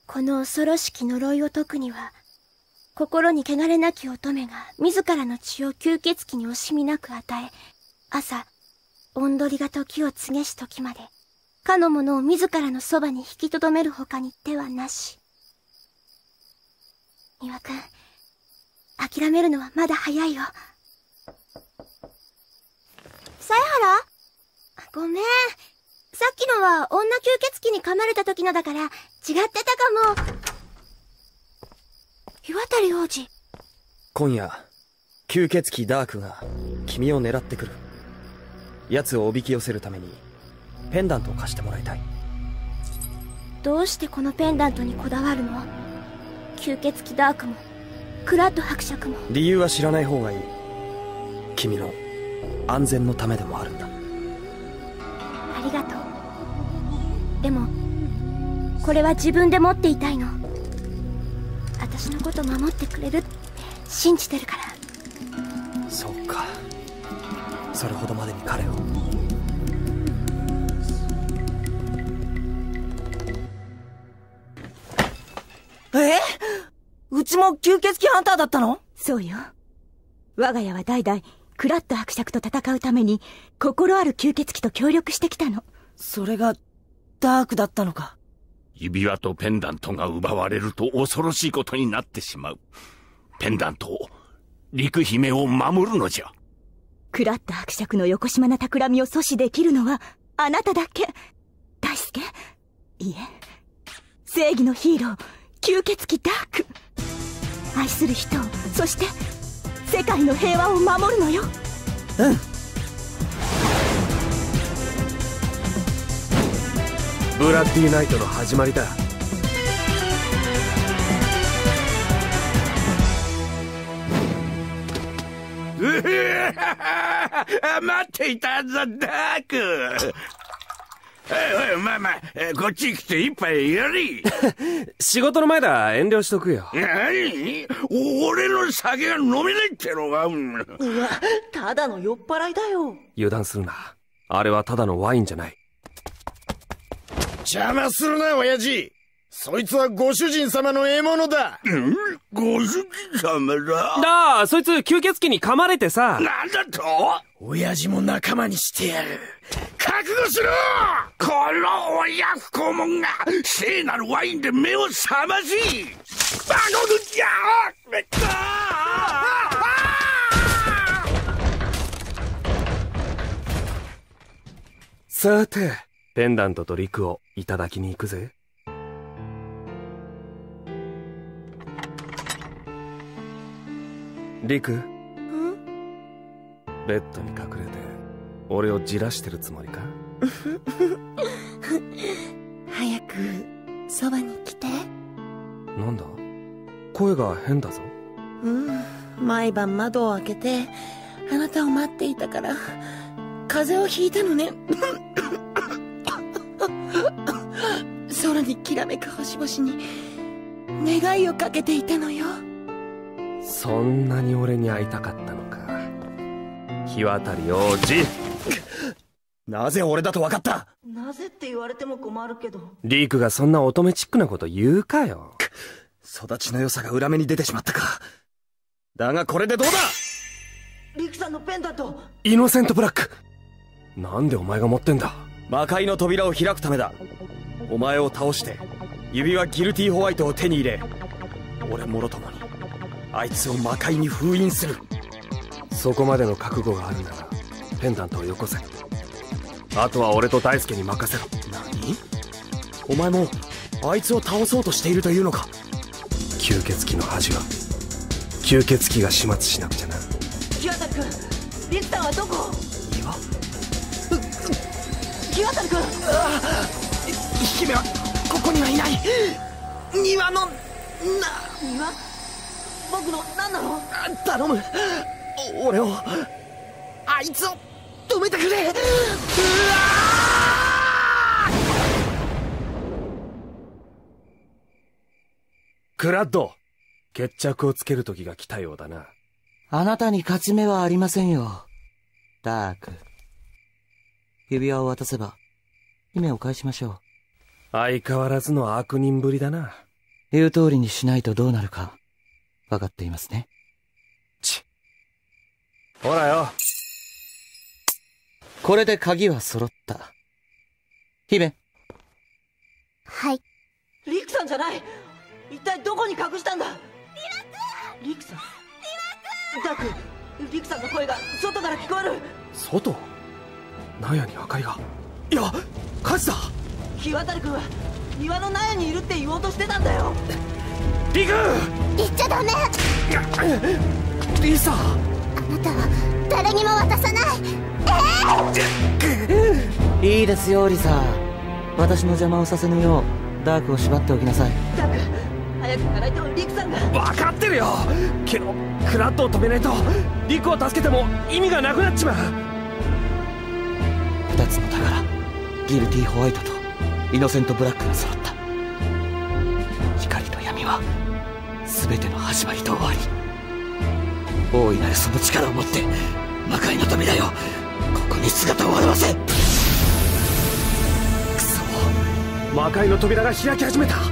この恐ろしき呪いを解くには、心に汚れなき乙女が自らの血を吸血鬼に惜しみなく与え、朝、おんどりが時を告げし時まで、かの者を自らのそばに引きとどめるほかに手はなし。丹羽君、諦めるのはまだ早いよ。犀原？ごめん。さっきのは女吸血鬼に噛まれた時のだから違ってたかも。岩渡王子。 今夜、吸血鬼ダークが君を狙ってくる。奴をおびき寄せるためにペンダントを貸してもらいたい。 どうしてこのペンダントにこだわるの？吸血鬼ダークもクラッド伯爵も。 理由は知らない方がいい。君の安全のためでもあるんだ。 ありがとう。でもこれは自分で持っていたいの。私のこと守ってくれるって信じてるから。 そうか。それほどまでに彼を。 うちも吸血鬼ハンターだったの？ そうよ。我が家は代々クラッド伯爵と戦うために心ある吸血鬼と協力してきたの。 それがダークだったのか。 指輪とペンダントが奪われると恐ろしいことになってしまう。ペンダントを、陸姫を守るのじゃ。 クラッド伯爵のよこしまな企みを阻止できるのはあなただけ。大輔、いえ、正義のヒーロー、吸血鬼ダーク。愛する人を、そして世界の平和を守るのよ。 うん。 ブラッディナイトの始まりだ。 待っていたぞ、ダーク。おい、まあ、こっち来て一杯やり。 仕事の前だ、遠慮しとくよ。 何？俺の酒が飲めないってのが。 うわ、ただの酔っ払いだよ。 油断するな。あれはただのワインじゃない。 邪魔するな、親父。そいつはご主人様の獲物だ。 ご主人様だ。 だあ、そいつ吸血鬼に噛まれてさ。 なんだと？ 親父も仲間にしてやる。覚悟しろ！ この親不孝者が聖なるワインで目を覚まし、バゴルじゃ！ さて、ペンダントと陸をいただきに行くぜ。陸？ベッドに隠れて俺をじらしてるつもりか？ 早くそばに来て。 なんだ？声が変だぞ。 毎晩窓を開けてあなたを待っていたから風邪をひいたのね。空にきらめく星々に願いをかけていたのよ。 そんなに俺に会いたかったのか、日渡王子。 なぜ俺だと分かった？ なぜって言われても困るけど。 リークがそんな乙女チックなこと言うかよ。 育ちの良さが裏目に出てしまったか。だがこれでどうだ？ リクさんのペンダント。 イノセントブラック、なんでお前が持ってんだ？ 魔界の扉を開くためだ。お前を倒して指輪ギルティホワイトを手に入れ、俺もろともにあいつを魔界に封印する。 そこまでの覚悟があるならペンダントをよこせ。あとは俺と大輔に任せろ。 何？お前もあいつを倒そうとしているというのか？ 吸血鬼の恥は吸血鬼が始末しなくちゃな。 木渡君、リクさんはどこ？ 岩？ 木渡君。 姫はここにはいない。庭の庭？僕の何なの？ 頼む、俺を、あいつを止めてくれ。うわクラッド、決着をつける時が来たようだな。 あなたに勝ち目はありませんよ、ダーク。指輪を渡せば姫を返しましょう。 相変わらずの悪人ぶりだな。 言う通りにしないとどうなるか、分かっていますね。 ほらよ。 これで鍵は揃った。姫。 はい。 リクさんじゃない。一体どこに隠したんだ。リクさん。ダーク、リクさんの声が外から聞こえる。 外？納屋に明かりが。いや、火事だ。 日渡君は庭の納屋にいるって言おうとしてたんだよ。 リク！ 言っちゃダメ。 リサ。 あなたは誰にも渡さない。 いいですよ、リサ。私の邪魔をさせぬようダークを縛っておきなさい。 ダーク、早く行かないとリクさんが。 分かってるよ。けどクラッドを止めないとリクを助けても意味がなくなっちまう。 二つの宝、ギルティホワイトとイノセントブラックが揃った。光と闇は全ての始まりと終わり。大いなるその力を持って魔界の扉よ、ここに姿を現せ。 くそ、魔界の扉が開き始めた。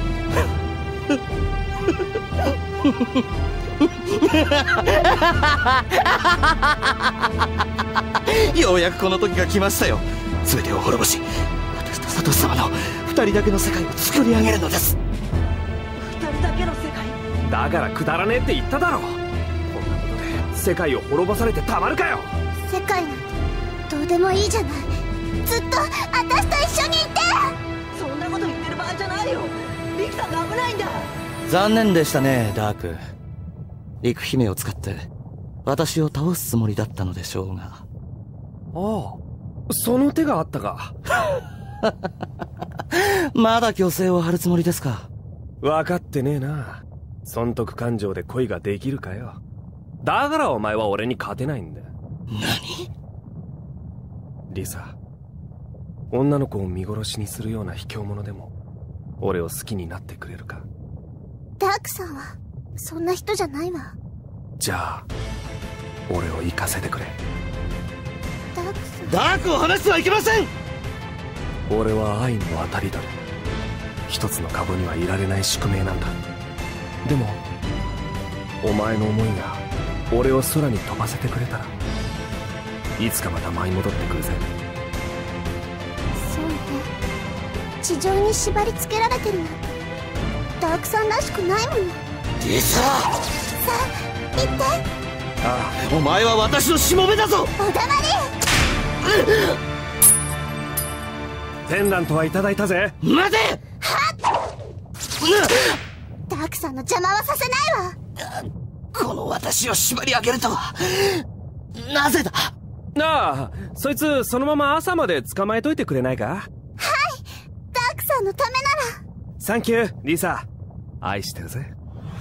ようやくこの時が来ましたよ。全てを滅ぼし、私とサトシ様の二人だけの世界を作り上げるのです。 二人だけの世界だからくだらねえって言っただろ。こんなことで世界を滅ぼされてたまるかよ。 世界なんてどうでもいいじゃない。ずっと私と一緒にいて。 そんなこと言ってる場合じゃないよ。リクさんが危ないんだ。 残念でしたね、ダーク。リク姫を使って私を倒すつもりだったのでしょうが。 ああ、その手があったか。 まだ虚勢を張るつもりですか。 分かってねえな。損得感情で恋ができるかよ。だからお前は俺に勝てないんだ。 何？ リサ、女の子を見殺しにするような卑怯者でも俺を好きになってくれるか。 ダークさんはそんな人じゃないわ。 じゃあ俺を行かせてくれ。 ダークさん。 ダークを離してはいけません。 俺は愛の渡り鳥。一つの株にはいられない宿命なんだ。でもお前の思いが俺を空に飛ばせてくれたらいつかまた舞い戻ってくるぜ。 そうね、地上に縛り付けられてるなんてダークさんらしくないもの。 リサ、 さあ行って。 あお前は私のしもべだぞ。 お黙り。 ペンダントはいただいたぜ。 待て。 ダークさんの邪魔はさせないわ。 この私を縛り上げるとはなぜだ。 ああ、そいつそのまま朝まで捕まえといてくれないか。 はい、ダークさんのためなら。 サンキューリサ、愛してるぜ。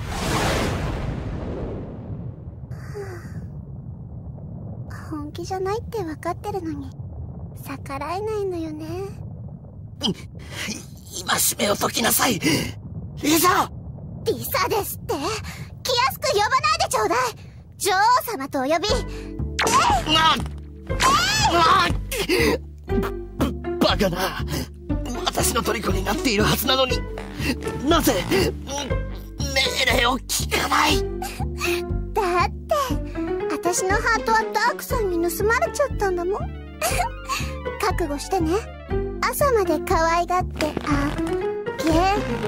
本気じゃないって分かってるのに逆らえないのよね。 今しめを解きなさい、リサ。 リサですって。気安く呼ばないでちょうだい。女王様とお呼び。 バカな。私の虜になっているはずなのになぜ命令を聞かない。 だって私のハートはダークさんに盗まれちゃったんだもん。覚悟してね。朝まで可愛がってあげる。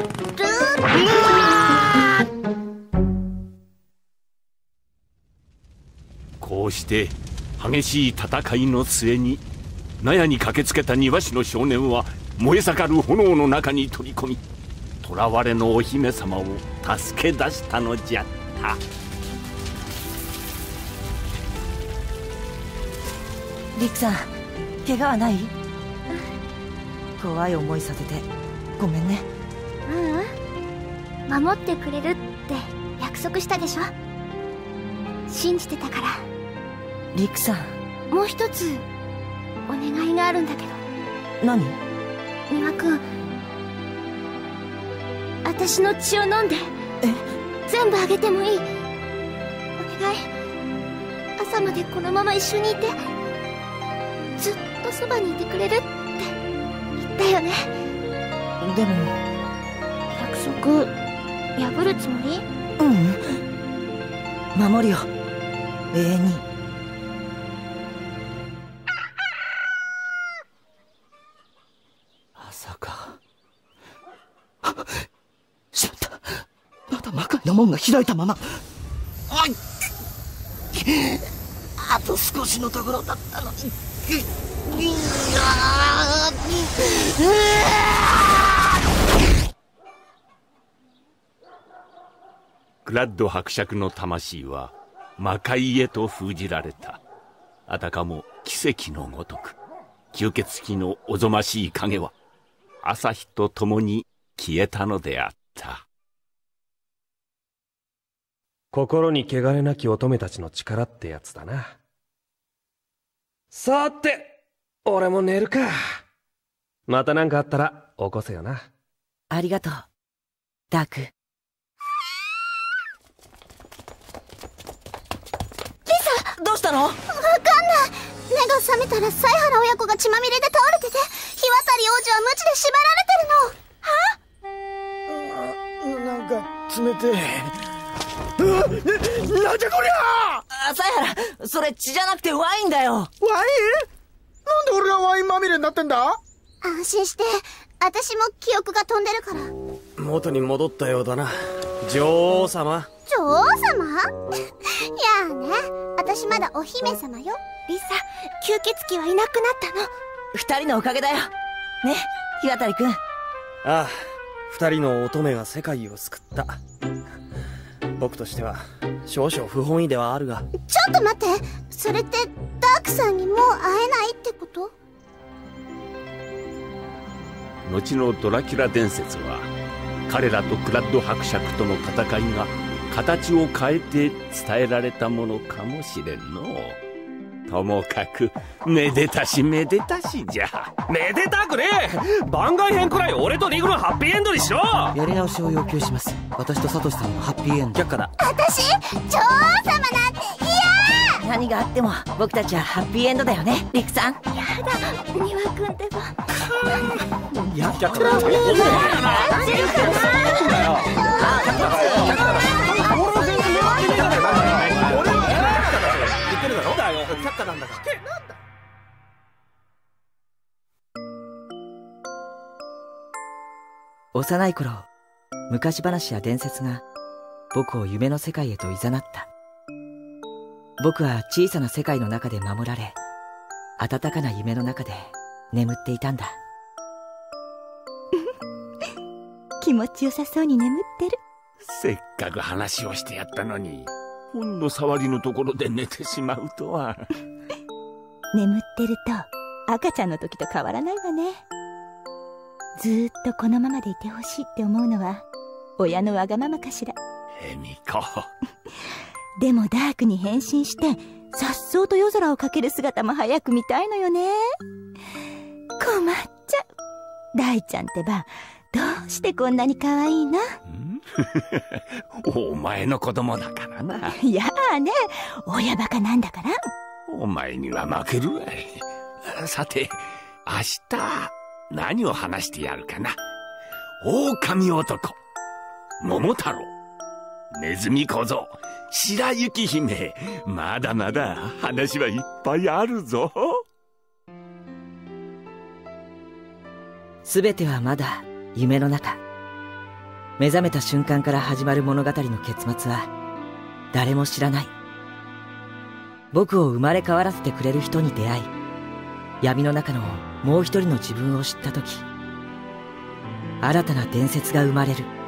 こうして激しい戦いの末に納屋に駆けつけた庭師の少年は燃え盛る炎の中に取り込み、囚われのお姫様を助け出したのじゃった。 リクさん、怪我はない？怖い思いさせてごめんね。 ううん、守ってくれるって約束したでしょ。信じてたから。 リクさん、 もう一つお願いがあるんだけど。 何？ 丹羽君、私の血を飲んで。全部あげてもいい。お願い、朝までこのまま一緒にいて、ずっとそばにいてくれるって言ったよね。 でも約束破るつもり？ 守るよ、永遠に。 まさか。しまった。まだ魔界の門が開いたまま。あと少しのところだったのに。 クラッド伯爵の魂は魔界へと封じられた。あたかも奇跡のごとく、吸血鬼のおぞましい影は朝日とともに消えたのであった。 心に汚れなき乙女たちの力ってやつだな。さて、俺も寝るか。また何かあったら起こせよな。 ありがとう、ダーク。どうしたの？ わかんない。目が覚めたら犀原親子が血まみれで倒れてて、日渡王子は鞭で縛られてるの。 なんか冷てえ。なんじゃこりゃ！ 犀原、それ血じゃなくてワインだよ。 ワイン？なんで俺がワインまみれになってんだ？ 安心して、私も記憶が飛んでるから。 元に戻ったようだな、女王様。 女王様？やあね、私まだお姫様よ。リサ、吸血鬼はいなくなったの。 二人のおかげだよ。ね、日渡くん。 ああ、二人の乙女が世界を救った。僕としては少々不本意ではあるが。 ちょっと待って、それってダークさんにもう会えないってこと？ 後のドラキュラ伝説は、彼らとクラッド伯爵との戦いが形を変えて伝えられたものかもしれんのう。ともかくめでたしめでたしじゃ。 めでたくねえ。番外編くらい俺とリグのハッピーエンドにしろ。 やり直しを要求します。私とサトシさんのハッピーエンド。 却下だ。 私、女王様なんて嫌！ 何があっても僕たちはハッピーエンドだよね、リクさん。 やだ、丹羽くんでは。 やっちゃったな。却下なんだから。 幼い頃、昔話や伝説が僕を夢の世界へと誘った。僕は小さな世界の中で守られ、温かな夢の中で眠っていたんだ。 気持ちよさそうに眠ってる。 せっかく話をしてやったのに、ほんの触りのところで寝てしまうとは。 眠ってると赤ちゃんの時と変わらないわね。ずーっとこのままでいてほしいって思うのは親のわがままかしら。 恵美子。 でもダークに変身して颯爽と夜空をかける姿も早く見たいのよね。困っちゃう。大ちゃんってばどうしてこんなに可愛いの？ お前の子供だからな。 いやーね、親バカなんだから。 お前には負けるわい。さて、明日何を話してやるかな。狼男、桃太郎、ネズミ小僧、白雪姫、まだまだ話はいっぱいあるぞ。 すべてはまだ夢の中。目覚めた瞬間から始まる物語の結末は誰も知らない。僕を生まれ変わらせてくれる人に出会い、闇の中のもう一人の自分を知った時、新たな伝説が生まれる。